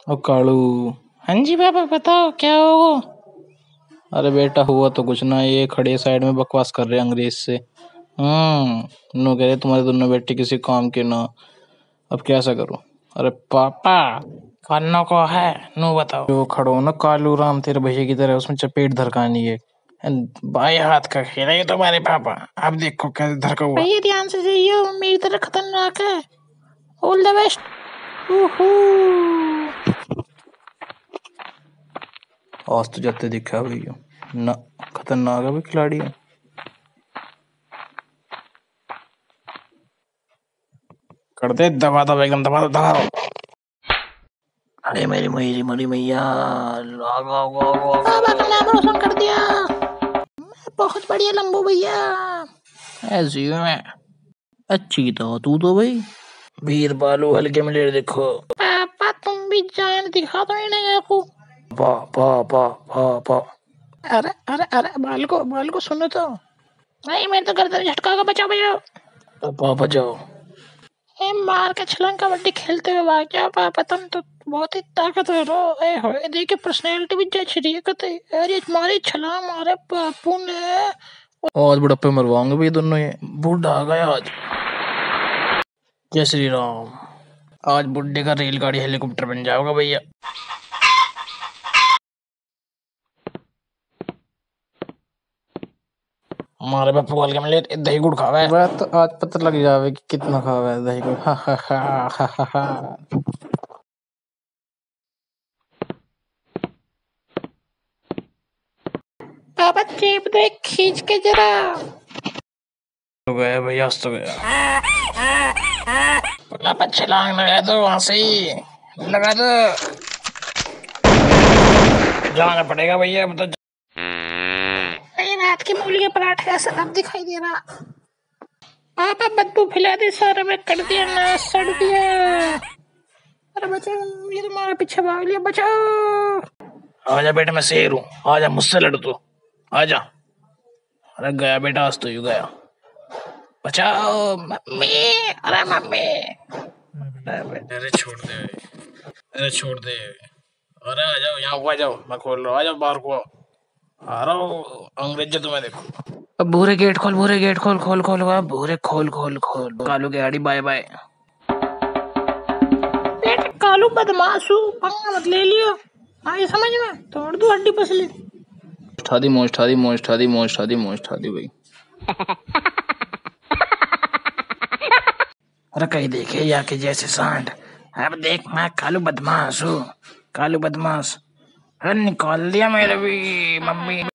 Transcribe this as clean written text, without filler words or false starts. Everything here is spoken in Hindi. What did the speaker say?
ओ कालू। हाँ जी पापा बताओ क्या हो। अरे बेटा हुआ तो कुछ ना, ये खड़े साइड में बकवास कर रहे अंग्रेज से। नो कह रहे तुम्हारे दोनों बेटे किसी काम के ना। अब कैसा करूं। अरे पापा खाना को है नो बताओ। जो खड़ो ना कालू राम तेरे भैया की तरह, उसमें चपेट धरकानी है। बाएं हाथ का खेल है ये तुम्हारे पापा। अब देखो कैसे धरका हुआ। भैया ध्यान से जाइए, मेरी तरह खतरनाक है। All the best. आज तो जाते दिखा भैया ना, खतरनाक है भाई खिलाड़ी है। कर दे दबा दो एकदम, दबा दो दबा दो। अरे मेरी मैया बाबा का नाम रोशन कर दिया। बहुत बढ़िया लंबू भैया। ऐसी में अच्छी तू तो भाई वीर बालू हल्के में ले देखो। पापा तुम भी जान दिखा दो इन्हें को। पा पा पा पा पा। अरे अरे अरे बाल को सुनो तो। नहीं मेरे तो गर्दन झटका का बचाओ बचाओ। पापा बचाओ। ए मार के छलांग कबड्डी खेलते हुए भाग जाओ पापा, तुम तो बहुत ही ताकतवर हो। ए होए देखिए पर्सनालिटी भी जच रही है कते। अरे मारी छलांग मारे बापू ने। आज बुढ़ापे मरवाऊंगे भाई दोनों, ये बूढ़ा आ गया आज। जय श्री राम। आज बुड्ढे का रेलगाड़ी हेलीकॉप्टर बन जाओगा भैया। हमारे बापू कॉल के मिले दही गुड़ खावा है। वह तो आज पता लग जावे कि कितना खावा है दही गुड़। हा हा हा हा हा हा। पापा चेप दे खींच के जरा। तो गया भैया, आज तो गया। पापा छलांग लगा दो वहां से ही, लगा दो। जाना पड़ेगा भैया अब तो। रात के मूली के पराठे का सब दिखाई दे रहा। पापा बदबू फैला दी सारे में, कर दिया ना सड़ दिया। अरे बचाओ, ये तुम्हारे पीछे भाग लिया, बचाओ। आजा बेटा मैं शेर हूँ, आजा मुझसे लड़ तू, आजा। अरे गया बेटा, आज तो यू गया। बचाओ मम्मी, अरे मम्मी। अरे छोड़ दे, अरे छोड़ दे। अरे आ जाओ यहाँ को, आ जाओ मैं खोल रहा हूँ, आ जाओ बाहर को आ रहा हूँ। अंग्रेज तुम्हें देखो। अब भूरे गेट खोल, भूरे गेट खोल खोल खोल भूरे खोल खोल खोल। कालू के गाड़ी बाय बाय। बेटा कालू बदमाशू, पंगा मत ले लियो। आए समझ में, तोड़ दू हड्डी पसली। ठादी मोश ठादी मोश ठादी मोश ठादी मोश ठादी भाई। अरे कहीं देखे या के जैसे सांड। अब देख मैं कालू बदमाश हूँ, कालू बदमाश। निकाल दिया मेरे भी मम्मी।